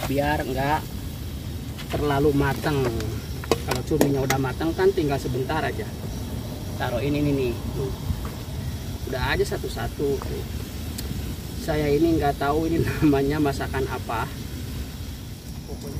biar enggak terlalu matang. Kalau cuminya udah matang kan tinggal sebentar aja. Taruh ini nih. Udah aja satu-satu. Saya ini nggak tahu ini namanya masakan apa. Pokoknya.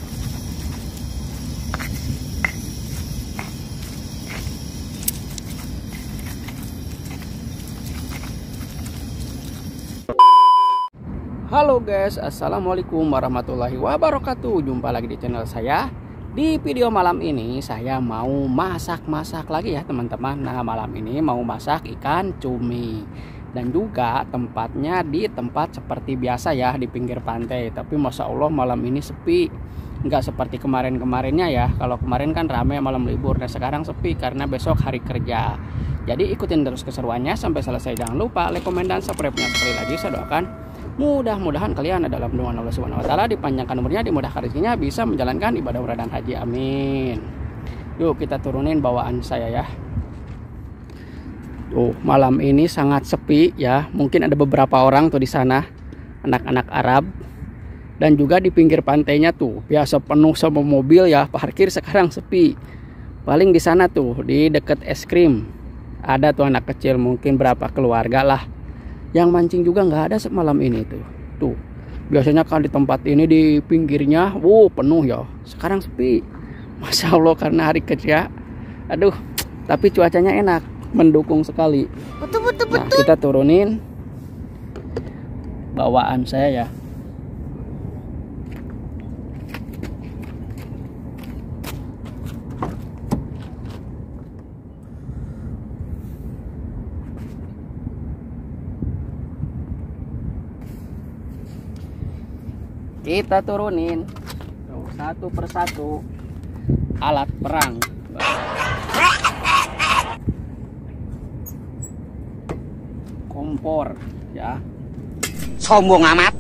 Halo guys, assalamualaikum warahmatullahi wabarakatuh. Jumpa lagi di channel saya. Di video malam ini saya mau masak-masak lagi ya teman-teman. Nah, malam ini mau masak ikan cumi. Dan juga tempatnya di tempat seperti biasa ya, di pinggir pantai. Tapi Masya Allah malam ini sepi. Nggak seperti kemarin-kemarinnya ya. Kalau kemarin kan rame malam libur. Dan sekarang sepi karena besok hari kerja. Jadi ikutin terus keseruannya sampai selesai. Jangan lupa like, komen, dan subscribe-nya. Sekali lagi saya doakan mudah-mudahan kalian dalam lindungan Allah Subhanahu wa taala, dipanjangkan umurnya, dimudahkan rezekinya, bisa menjalankan ibadah umrah dan haji. Amin. Yuk kita turunin bawaan saya ya. Tuh, malam ini sangat sepi ya. Mungkin ada beberapa orang tuh di sana, anak-anak Arab. Dan juga di pinggir pantainya tuh biasa penuh sama mobil ya, parkir sekarang sepi. Paling di sana tuh di deket es krim ada tuh anak kecil, mungkin berapa keluarga lah. Yang mancing juga nggak ada semalam ini tuh. Biasanya kan di tempat ini di pinggirnya, penuh ya. Sekarang sepi. Masya Allah karena hari kerja. Aduh, tapi cuacanya enak, mendukung sekali. Nah, kita turunin bawaan saya ya. Kita turunin satu persatu alat perang. Kompor ya. Sombong amat.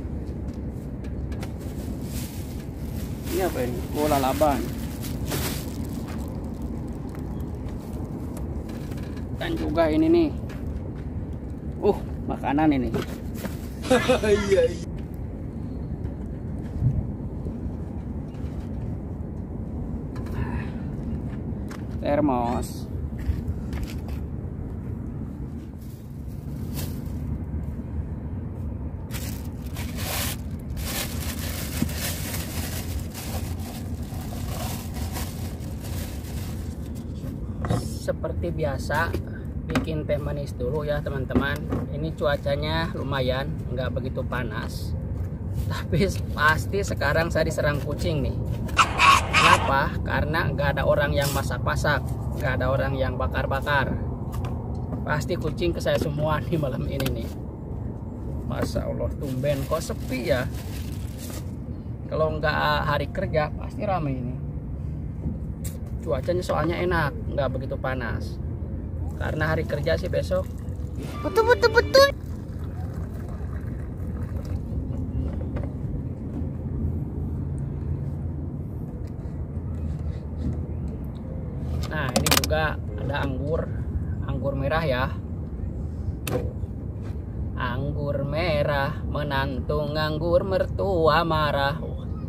Ini apa ini? Bola laban. Dan juga ini nih. Makanan ini. Iya. Termos. Seperti biasa bikin teh manis dulu ya teman-teman. Ini cuacanya lumayan, nggak begitu panas. Tapi pasti sekarang saya diserang kucing nih. Kenapa? Karena nggak ada orang yang masak-masak, nggak ada orang yang bakar-bakar. Pasti kucing ke saya semua nih malam ini nih. Masya Allah, tumben kok sepi ya. Kalau nggak hari kerja pasti ramai ini. Cuacanya soalnya enak, nggak begitu panas. Karena hari kerja sih besok. Betul. Nah, ini juga ada anggur merah ya. Anggur merah, menantu nganggur, mertua marah.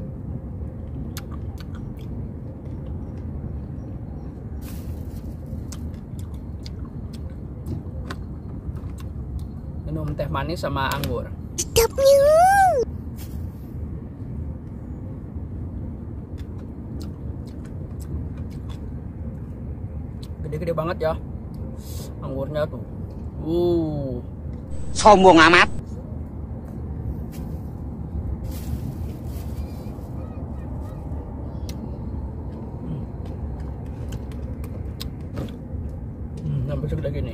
Minum teh manis sama anggur. Gede-gede banget ya anggurnya tuh. Sombong amat. Sampai segede gini.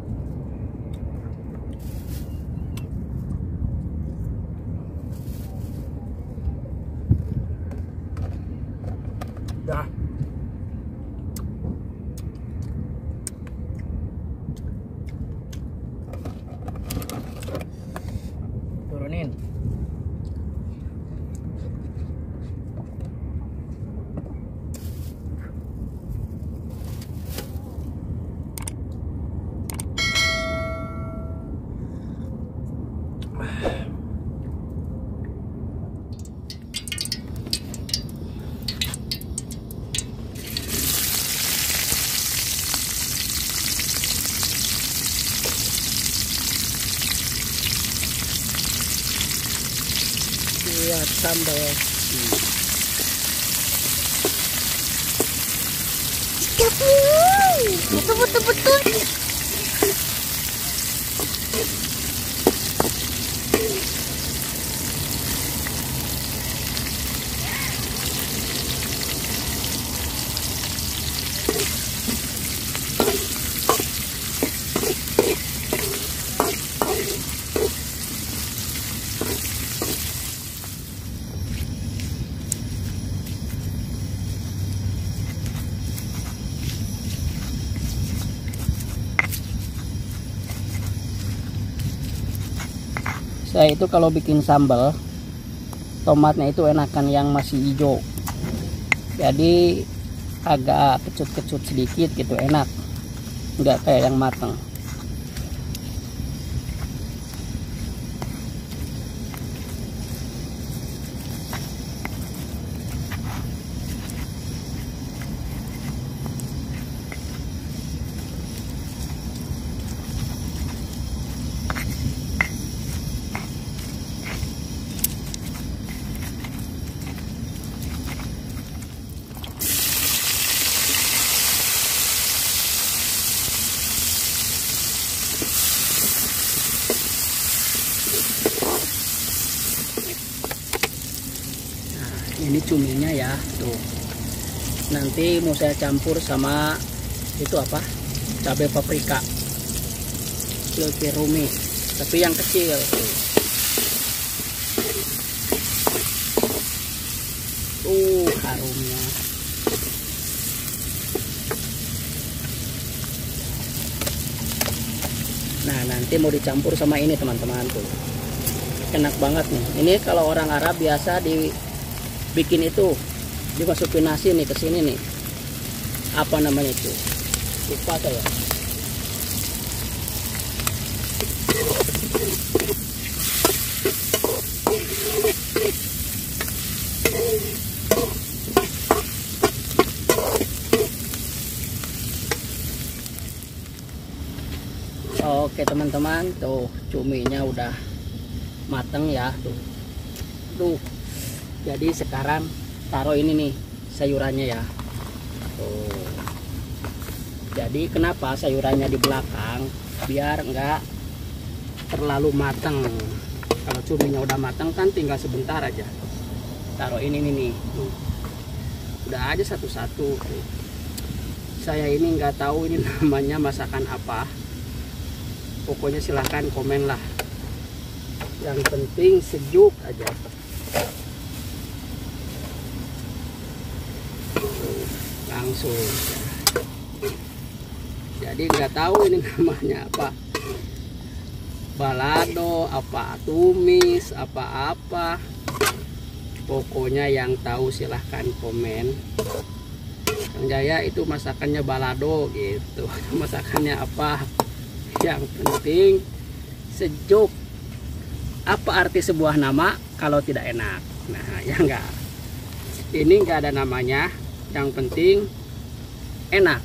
Dah. Turunin. lihat sambal. Betul. Saya itu kalau bikin sambal, tomatnya itu enakan yang masih hijau. Jadi agak kecut-kecut sedikit gitu, enak. Nggak kayak yang matang. Ini cuminya ya, tuh. Nanti mau saya campur sama itu apa? Cabai paprika. Kirumi, tapi yang kecil. Harumnya. Nah, nanti mau dicampur sama ini teman-teman tuh. Enak banget nih. Ini kalau orang Arab biasa bikin itu, dimasukin nasi nih ke sini nih. Apa namanya itu? Lupa saya. Oke teman-teman, tuh cuminya udah mateng ya, tuh. Jadi sekarang taruh ini nih sayurannya ya. Tuh. Jadi kenapa sayurannya di belakang? Biar enggak terlalu matang. Kalau cuminya udah matang kan tinggal sebentar aja. Taruh ini nih. Tuh. Udah aja satu-satu. Saya ini nggak tahu ini namanya masakan apa. Pokoknya silahkan komen lah. Yang penting sejuk aja. Langsung. Jadi nggak tahu ini namanya apa, balado, apa tumis, apa-apa. Pokoknya yang tahu silahkan komen. Kang Jaya itu masakannya balado gitu. Masakannya apa? Yang penting sejuk. Apa arti sebuah nama kalau tidak enak? Nah, ya enggak. Ini enggak ada namanya. Yang penting enak.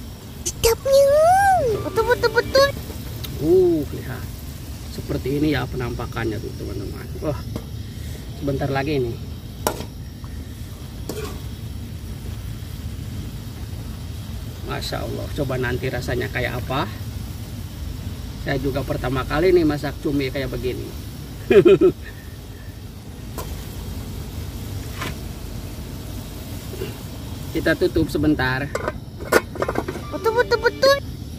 Betul. Lihat. Seperti ini ya penampakannya tuh teman-teman. Wah, sebentar lagi nih. Masya Allah. Coba nanti rasanya kayak apa. Saya juga pertama kali nih masak cumi kayak begini. Kita tutup sebentar. Betul.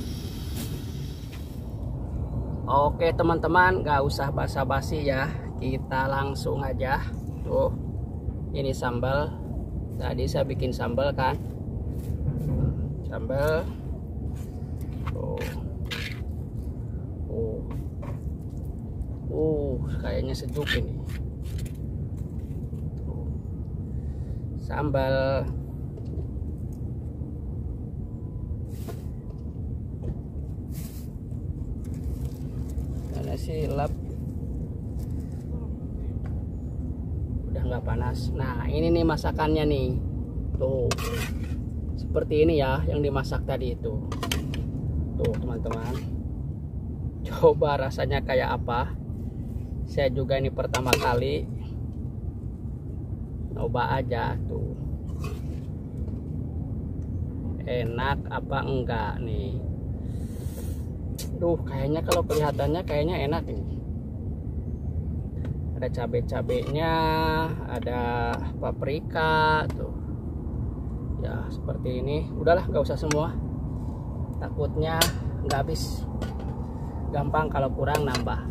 Oke teman-teman, gak usah basa-basi ya. Kita langsung aja. Tuh, ini sambal. Tadi saya bikin sambal kan. Sambal. Kayaknya sejuk ini. Sambal. Karena silap. Udah nggak panas. Nah, ini nih masakannya nih. Tuh. Seperti ini ya yang dimasak tadi itu. Tuh, teman-teman. Coba rasanya kayak apa. Saya juga ini pertama kali. Coba aja tuh. Enak apa enggak nih? Duh, kayaknya kalau kelihatannya kayaknya enak ini. Ada cabai-cabainya, ada paprika tuh. Ya, seperti ini. Udahlah, nggak usah semua. Takutnya nggak habis. Gampang kalau kurang nambah.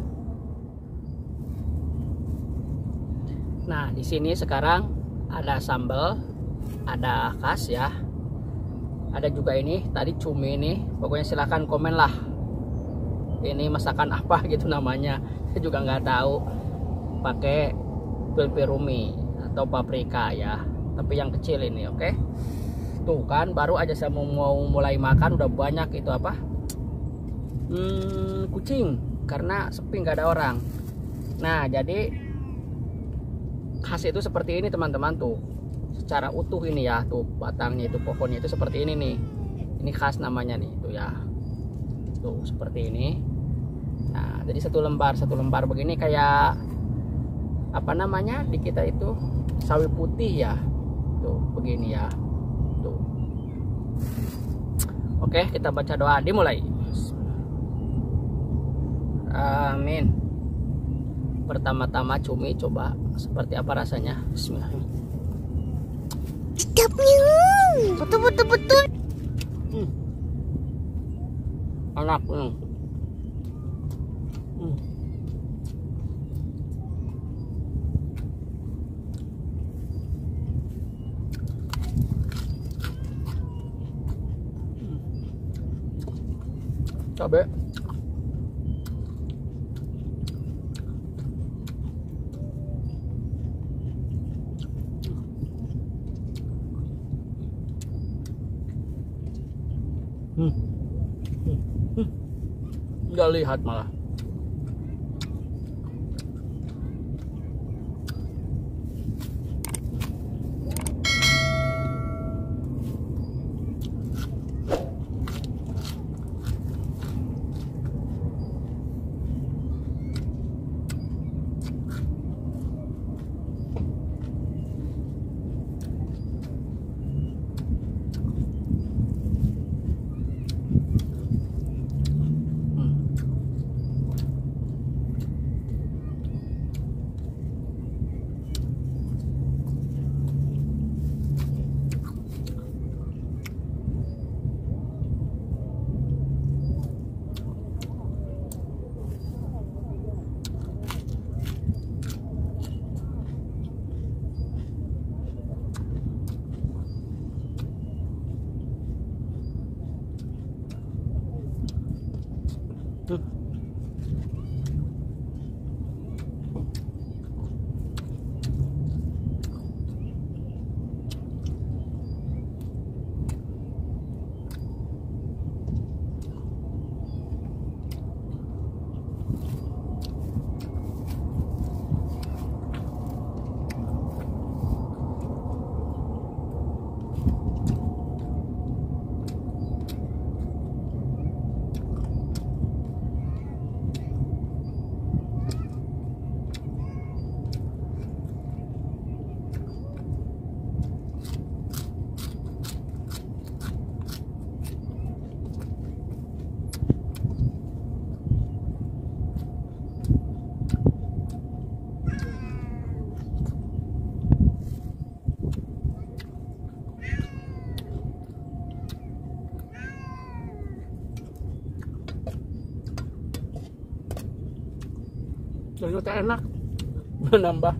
Nah, di sini sekarang ada sambal, ada khas ya. Ada juga ini tadi cumi ini. Pokoknya silahkan komen lah. Ini masakan apa gitu namanya. Saya juga nggak tahu. Pakai filpirumi atau paprika ya. Tapi yang kecil ini, oke? Tuh kan baru aja saya mau mulai makan udah banyak itu apa? Kucing, karena sepi nggak ada orang. Nah, jadi khas itu seperti ini teman-teman tuh. Secara utuh ini ya, tuh batangnya itu pohonnya itu seperti ini nih. Ini khas namanya nih, tuh ya. Tuh seperti ini. Nah, jadi satu lembar begini kayak apa namanya di kita itu sawi putih ya. Tuh begini ya. Tuh. Oke, kita baca doa dimulai. Amin. Pertama-tama cumi coba seperti apa rasanya. Bismillahirrahmanirrahim. Sedapnya, betul. Enak. Cabai. Nggak lihat malah. Ternyata enak, menambah.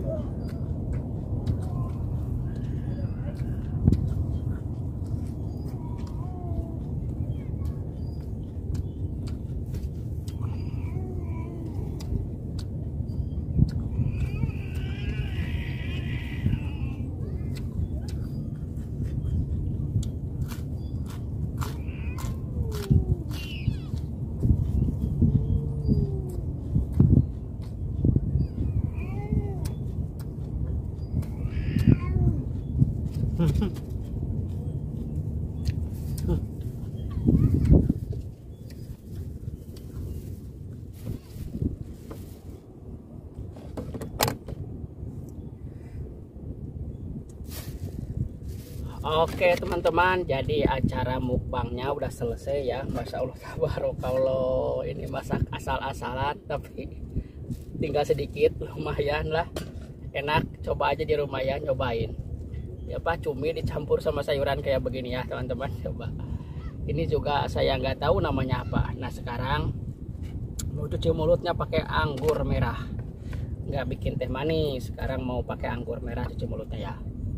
Oke teman-teman, jadi acara mukbangnya udah selesai ya. Masya Allah tabarakallah, ini masak asal-asalan tapi tinggal sedikit, lumayan lah, enak. Coba aja di rumah ya, nyobain ya Pak, cumi dicampur sama sayuran kayak begini ya teman-teman. Coba ini juga saya nggak tahu namanya apa. Nah sekarang mau cuci mulutnya pakai anggur merah, nggak bikin teh manis. Sekarang mau pakai anggur merah cuci mulutnya ya.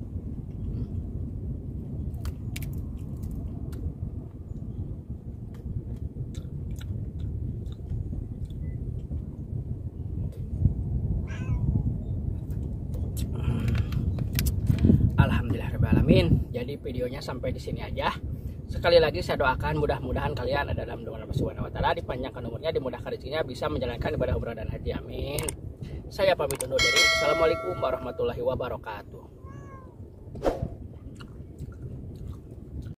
Alhamdulillahirrahmanirrahim. Jadi videonya sampai di sini aja. Sekali lagi saya doakan mudah-mudahan kalian ada dalam doa Allah Subhanahu wa taala, dipanjangkan umurnya, dimudahkan rezekinya, bisa menjalankan ibadah umrah dan haji. Amin. Saya pamit undur diri. Assalamualaikum warahmatullahi wabarakatuh.